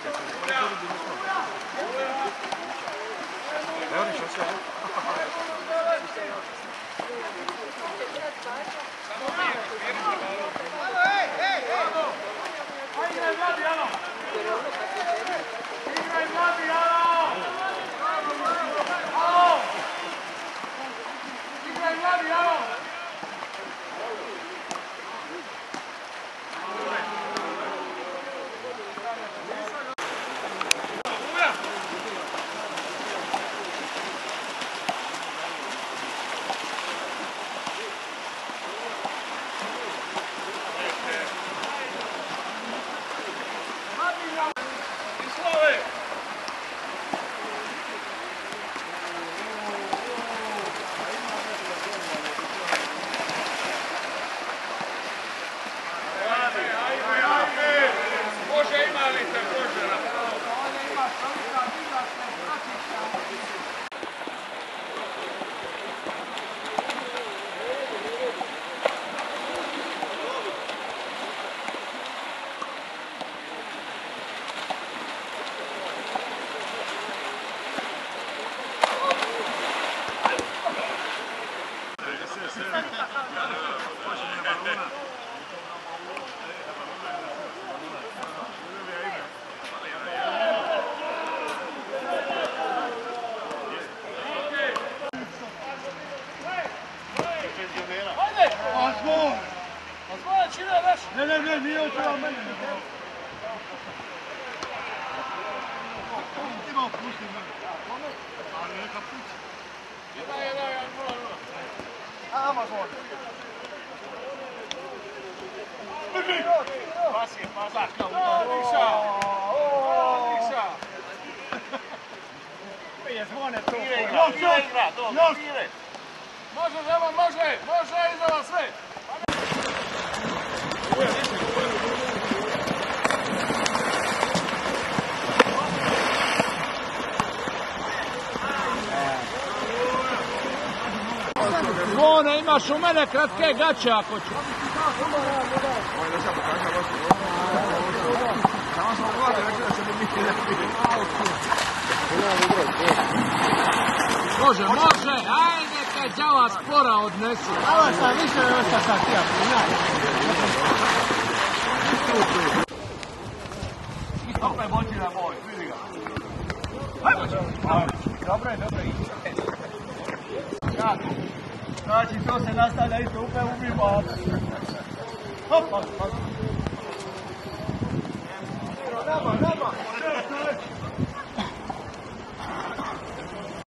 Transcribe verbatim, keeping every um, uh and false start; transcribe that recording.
Ne, ne, ne, nije očeva mene. Ima opusti mene. Ali neka pući. Jedan, jedan, jedan, nula, nula. Ama zvon. Brži! Pas je, pas. Laka, Niša! Niša! Je zvone to. Pire igra, pire igra, dobro, pire. Može, Ževan, može, može iza vas sve. Zvone, imaš u mene kratke gaće ako ću. Može, može, ajde kad đava spora odnesi. Ovo sam više nego što sam htio. Opet moći na moj, vidi ga. Hajmo će. Dobro je, dobro je. Znači, to se nastavlja isto, upet ubimo. Hop, hop, hop. Nama, nama.